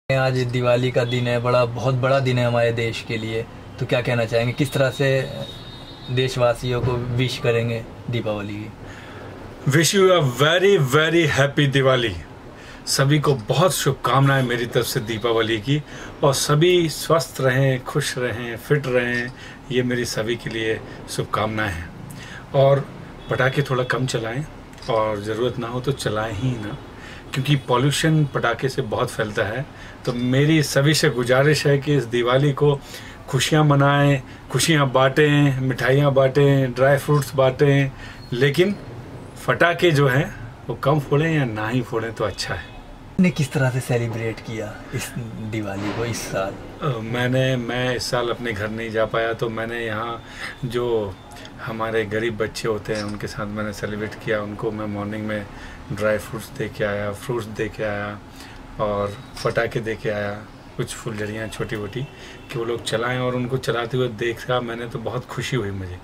आज दिवाली का दिन है, बहुत बड़ा दिन है हमारे देश के लिए। तो क्या कहना चाहेंगे, किस तरह से देशवासियों को विश करेंगे दीपावली की? Wish you a very very happy Diwali. सभी को बहुत शुभकामनाएं मेरी तरफ से दीपावली की, और सभी स्वस्थ रहें, खुश रहें, फिट रहें, ये मेरी सभी के लिए शुभकामनाएं हैं। और पटाखे थोड़ा कम चलाएं, और ज़रूरत ना हो तो चलाएं ही ना, क्योंकि पॉल्यूशन पटाखे से बहुत फैलता है। तो मेरी सभी से गुजारिश है कि इस दिवाली को खुशियाँ मनाएं, खुशियाँ बांटें, मिठाइयाँ बांटें, ड्राई फ्रूट्स बांटें, लेकिन पटाखे जो हैं वो कम फोड़ें या ना ही फोड़ें तो अच्छा है। ने किस तरह से सेलिब्रेट किया इस दिवाली को इस साल? मैं इस साल अपने घर नहीं जा पाया, तो मैंने यहाँ जो हमारे गरीब बच्चे होते हैं उनके साथ मैंने सेलिब्रेट किया। उनको मैं मॉर्निंग में ड्राई फ्रूट्स दे के आया, फ्रूट्स दे के आया, और पटाखे दे के आया, कुछ फुलझड़ियाँ छोटी मोटी कि वो लोग चलाएं। और उनको चलाते हुए देखा मैंने तो बहुत खुशी हुई मुझे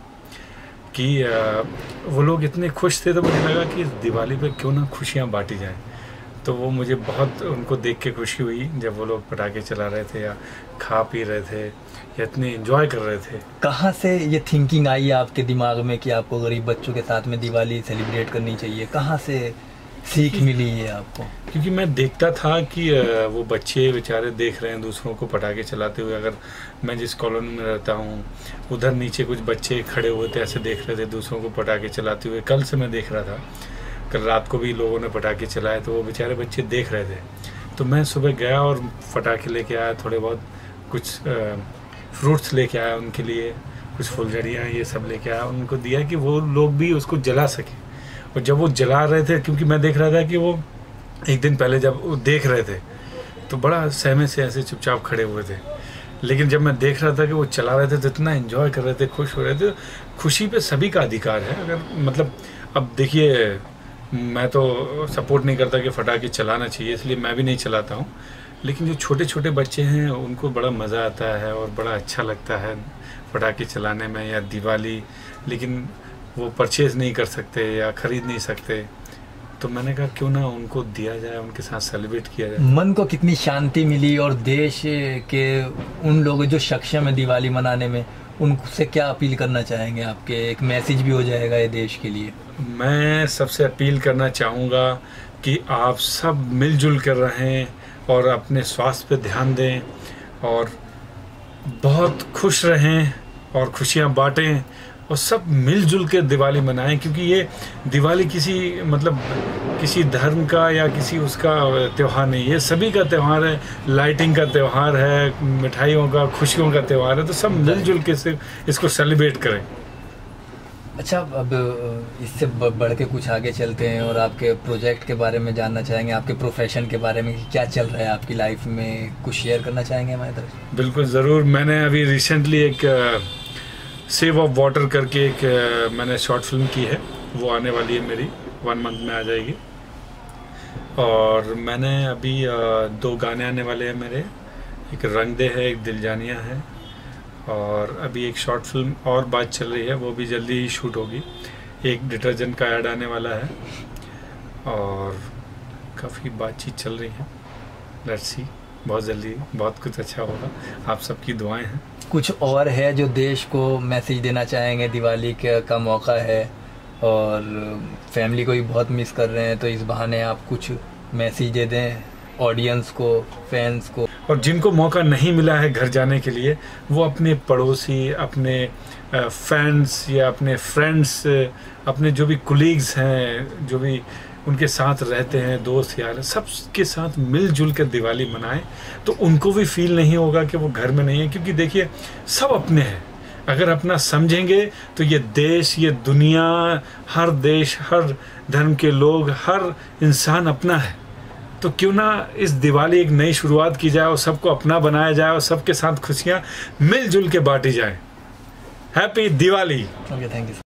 कि वो लोग इतने खुश थे। तो मुझे लगा कि इस दिवाली पे क्यों ना खुशियाँ बांटी जाएं। तो वो मुझे बहुत उनको देख के खुशी हुई जब वो लोग पटाखे चला रहे थे या खा पी रहे थे या इतने एंजॉय कर रहे थे। कहाँ से ये थिंकिंग आई आपके दिमाग में कि आपको गरीब बच्चों के साथ में दिवाली सेलिब्रेट करनी चाहिए? कहाँ से सीख मिली है आपको? क्योंकि मैं देखता था कि वो बच्चे बेचारे देख रहे हैं दूसरों को पटाखे चलाते हुए। अगर मैं जिस कॉलोनी में रहता हूँ उधर नीचे कुछ बच्चे खड़े हुए थे, ऐसे देख रहे थे दूसरों को पटाखे चलाते हुए। कल से मैं देख रहा था, कल रात को भी लोगों ने पटाखे चलाए, तो वो बेचारे बच्चे देख रहे थे। तो मैं सुबह गया और पटाखे लेके आया, थोड़े बहुत कुछ फ्रूट्स लेके आया उनके लिए, कुछ फुलझड़ियाँ ये सब लेके आया, उनको दिया कि वो लोग भी उसको जला सके। और जब वो जला रहे थे, क्योंकि मैं देख रहा था कि वो एक दिन पहले जब वो देख रहे थे तो बड़ा सहमे से ऐसे चुपचाप खड़े हुए थे, लेकिन जब मैं देख रहा था कि वो चला रहे थे तो इतना एंजॉय कर रहे थे, खुश हो रहे थे। खुशी पे सभी का अधिकार है। अगर मतलब अब देखिए, मैं तो सपोर्ट नहीं करता कि पटाखे चलाना चाहिए, इसलिए मैं भी नहीं चलाता हूँ, लेकिन जो छोटे छोटे बच्चे हैं उनको बड़ा मज़ा आता है और बड़ा अच्छा लगता है पटाखे चलाने में या दिवाली, लेकिन वो परचेज़ नहीं कर सकते या ख़रीद नहीं सकते। तो मैंने कहा क्यों ना उनको दिया जाए, उनके साथ सेलिब्रेट किया जाए। मन को कितनी शांति मिली, और देश के उन लोग जो सक्षम है दिवाली मनाने में, उनसे क्या अपील करना चाहेंगे? आपके एक मैसेज भी हो जाएगा ये देश के लिए। मैं सबसे अपील करना चाहूँगा कि आप सब मिलजुल कर रहें और अपने स्वास्थ्य पे ध्यान दें और बहुत खुश रहें और खुशियाँ बांटें और सब मिलजुल के दिवाली मनाएं। क्योंकि ये दिवाली किसी धर्म का या किसी उसका त्यौहार नहीं, ये सभी का त्यौहार है। लाइटिंग का त्यौहार है, मिठाइयों का, खुशियों का त्यौहार है। तो सब मिलजुल के इसको सेलिब्रेट करें। अच्छा, अब इससे बढ़ के कुछ आगे चलते हैं और आपके प्रोजेक्ट के बारे में जानना चाहेंगे, आपके प्रोफेशन के बारे में, क्या चल रहा है आपकी लाइफ में, कुछ शेयर करना चाहेंगे हमारी तरफ? बिल्कुल ज़रूर। मैंने अभी रिसेंटली एक सेव ऑफ वाटर करके एक मैंने शॉर्ट फिल्म की है, वो आने वाली है, मेरी 1 मंथ में आ जाएगी। और मैंने अभी 2 गाने आने वाले हैं मेरे, एक रंग दे है, एक दिल जानिया है, और अभी एक शॉर्ट फिल्म और बात चल रही है, वो भी जल्दी ही शूट होगी। एक डिटर्जेंट का ऐड आने वाला है और काफ़ी बातचीत चल रही है। लेट्स सी, बहुत जल्दी बहुत कुछ अच्छा होगा। आप सबकी दुआएं हैं। कुछ और है जो देश को मैसेज देना चाहेंगे? दिवाली का मौका है और फैमिली को भी बहुत मिस कर रहे हैं, तो इस बहाने आप कुछ मैसेज दे दें ऑडियंस को, फैंस को। और जिनको मौका नहीं मिला है घर जाने के लिए, वो अपने पड़ोसी, अपने फैंस या अपने फ्रेंड्स, अपने जो भी कुलीग्स हैं, जो भी उनके साथ रहते हैं, दोस्त यार, सबके साथ मिलजुल कर दिवाली मनाएं। तो उनको भी फील नहीं होगा कि वो घर में नहीं है। क्योंकि देखिए, सब अपने हैं। अगर अपना समझेंगे तो ये देश, ये दुनिया, हर देश, हर धर्म के लोग, हर इंसान अपना है। तो क्यों ना इस दिवाली एक नई शुरुआत की जाए और सबको अपना बनाया जाए और सबके साथ खुशियाँ मिलजुल के बांटी जाए। Happy Diwali. Okay, thank you sir.